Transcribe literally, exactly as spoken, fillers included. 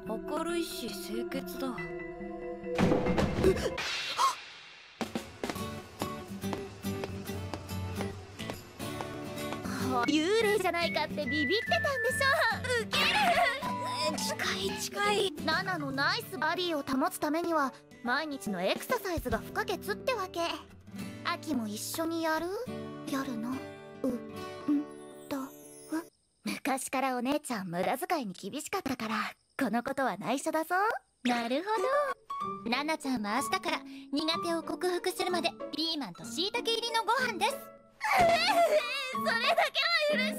明るいし清潔だ。 幽霊じゃないかってビビってたんでしょ。ウケる。 近い近い。 ナナのナイスバディを保つためには毎日のエクササイズが不可欠ってわけ。アキも一緒にやる？やるの？うんと昔からお姉ちゃん無駄遣いに厳しかったからこのことは内緒だぞ。なるほど。ナナちゃんは明日から苦手を克服するまでピーマンとしいたけ入りのご飯です。ええ、それだけは許して。